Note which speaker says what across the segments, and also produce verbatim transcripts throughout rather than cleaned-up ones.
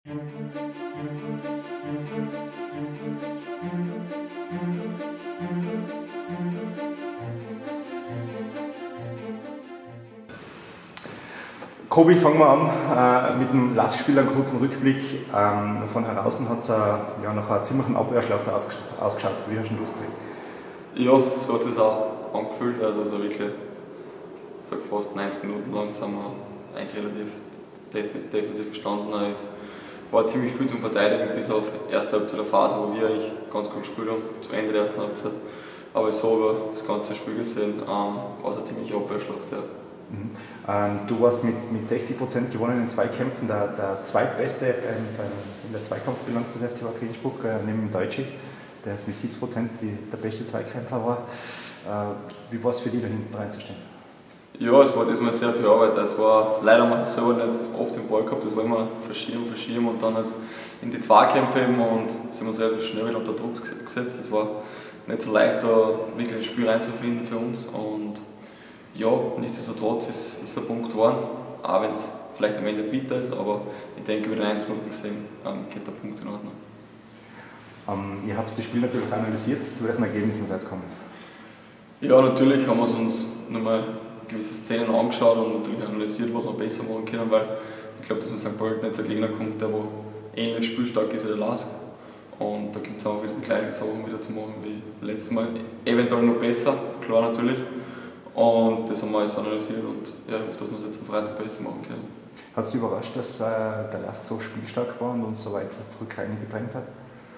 Speaker 1: Kobi, fangen wir an äh, mit dem Lastspiel, einen kurzen Rückblick. Ähm, von draußen hat es äh, ja, nach einem ziemlichen Abwehrschlacht ausges ausgeschaut. Wie hast du das gesehen?
Speaker 2: Ja, so hat es auch angefühlt. Also es war wirklich, ich sag fast neunzig Minuten lang sind wir eigentlich relativ defensiv gestanden. Es war ziemlich viel zum Verteidigen bis auf die erste Halbzeit der Phase, wo wir eigentlich ganz gut gespielt haben, zu Ende der ersten Halbzeit. Aber so über das ganze Spiel gesehen ähm, war es eine ziemliche Abwehrschlacht. Ja.
Speaker 1: Mhm. Ähm, du warst mit, mit sechzig Prozent gewonnenen Zweikämpfen der, der zweitbeste beim, beim, in der Zweikampfbilanz des F C Wacker Innsbruck, äh, neben dem Deutschi, der ist mit siebzig Prozent der beste Zweikämpfer war. Äh, wie war es für dich, da hinten reinzustehen?
Speaker 2: Ja, es war diesmal sehr viel Arbeit. Es war leider mal so nicht oft den Ball gehabt, das war immer verschieben, verschieben und dann halt in die Zweikämpfe eben und sind wir uns relativ schnell wieder unter Druck gesetzt. Es war nicht so leicht, da wirklich ein Spiel reinzufinden für uns. Und ja, nichtsdestotrotz ist, ist so ein Punkt geworden, auch wenn es vielleicht am Ende bitter ist, aber ich denke, über den neunzig Minuten gesehen ähm, geht der Punkt in Ordnung.
Speaker 1: Ähm, ihr habt das Spiel natürlich analysiert, zu welchen Ergebnissen seid ihr gekommen?
Speaker 2: Ja, natürlich haben wir uns nochmal gewisse Szenen angeschaut und natürlich analysiert, was wir besser machen können, weil ich glaube, dass mit Sankt Pölten jetzt ein Gegner kommt, der wo ähnlich spielstark ist wie der Lask. Und da gibt es auch wieder die gleichen Sachen wieder zu machen wie letztes Mal. Eventuell noch besser, klar natürlich. Und das haben wir alles analysiert und ja, ich hoffe, dass wir es jetzt am Freitag besser machen können.
Speaker 1: Hat es dich überrascht, dass äh, der Lask so spielstark war und uns so weit zurück gedrängt hat?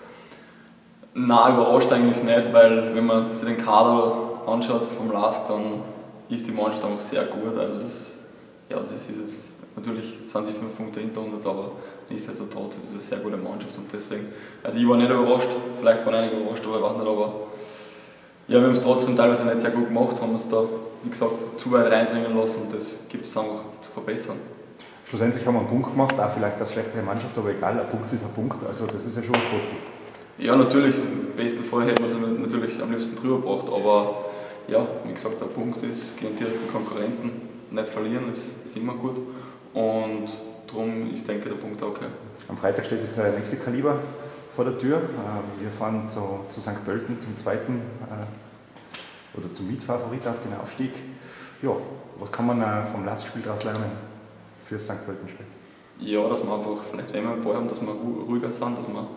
Speaker 2: Nein, überrascht eigentlich nicht, weil wenn man sich den Kader anschaut vom Lask, dann ist die Mannschaft einfach sehr gut. Also das, ja, das ist jetzt natürlich sind sie fünf Punkte hinter uns, aber nichtsdestotrotz ist es eine sehr gute Mannschaft und deswegen, also ich war nicht überrascht, vielleicht waren einige überrascht, aber ich weiß nicht, aber ja, wir haben es trotzdem teilweise nicht sehr gut gemacht, haben uns da, wie gesagt, zu weit reindringen lassen und das gibt es einfach zu verbessern.
Speaker 1: Schlussendlich haben wir einen Punkt gemacht, auch vielleicht als schlechtere Mannschaft, aber egal, ein Punkt ist ein Punkt, also das ist ja schon was Positives.
Speaker 2: Ja, natürlich, im besten Fall hätten wir es natürlich am liebsten drüber gebracht, aber ja, wie gesagt, der Punkt ist, gegen direkten Konkurrenten nicht verlieren, ist, ist immer gut und darum ist, denke ich, der Punkt okay.
Speaker 1: Am Freitag steht das nächste Kaliber vor der Tür. Wir fahren zu, zu Sankt Pölten zum zweiten äh, oder zum Mitfavorit auf den Aufstieg. Ja, was kann man äh, vom Lastspiel daraus lernen für das Sankt Pölten-Spiel?
Speaker 2: Ja, dass wir einfach, vielleicht wenn wir einen Ball haben, dass wir ruhiger sind, dass wir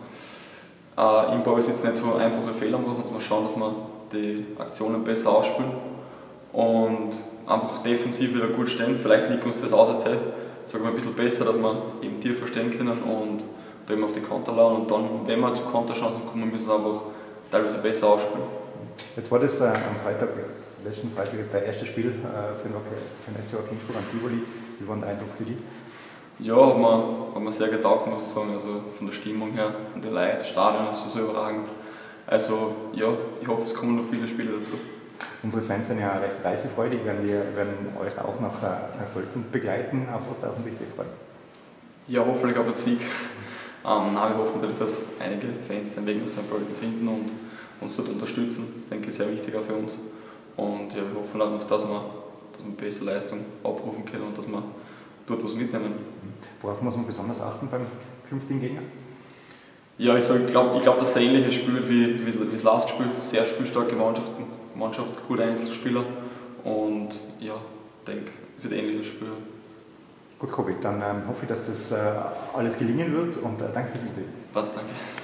Speaker 2: äh, im Ballbesitz nicht so einfache Fehler machen, dass wir schauen, dass wir die Aktionen besser ausspielen und einfach defensiv wieder gut stehen. Vielleicht liegt uns das aus, sagen wir ein bisschen besser, dass wir eben tiefer stehen können und da eben auf die Konter lauen und dann, wenn wir zu Konterchancen kommen, müssen wir einfach teilweise besser ausspielen.
Speaker 1: Jetzt war das äh, am Freitag, letzten Freitag, der erste Spiel äh, für den, für den F C Wacker Innsbruck am Tivoli. Wie war der Eindruck für dich?
Speaker 2: Ja, hat mir, hat mir sehr getaugt, muss ich sagen. Also von der Stimmung her, von den Leuten, das Stadion ist so überragend. Also ja, ich hoffe, es kommen noch viele Spiele dazu.
Speaker 1: Unsere Fans sind ja recht reisefreudig, werden wir werden euch auch nach Sankt Pölten begleiten. Auf was dürfen sich die freuen?
Speaker 2: Ja, hoffentlich auf einen Sieg. Ähm, nein, wir hoffen natürlich, dass einige Fans den Weg nach Sankt Pölten finden und uns dort unterstützen. Das denke ich sehr wichtig auch für uns. Und ja, wir hoffen auch, dass wir, dass wir bessere Leistung abrufen können und dass wir dort was mitnehmen.
Speaker 1: Worauf muss man besonders achten beim künftigen Gegner?
Speaker 2: Ja, ich, ich glaube, ich glaub, dass es ein ähnliches Spiel wie, wie, wie das Last Spiel. Sehr spielstarke Mannschaften, Mannschaft, gute Einzelspieler und ja, ich denke, es wird ein ähnliches Spiel.
Speaker 1: Gut, Kobi, dann ähm, hoffe ich, dass das äh, alles gelingen wird und äh, danke fürs Interview.
Speaker 2: Passt, danke.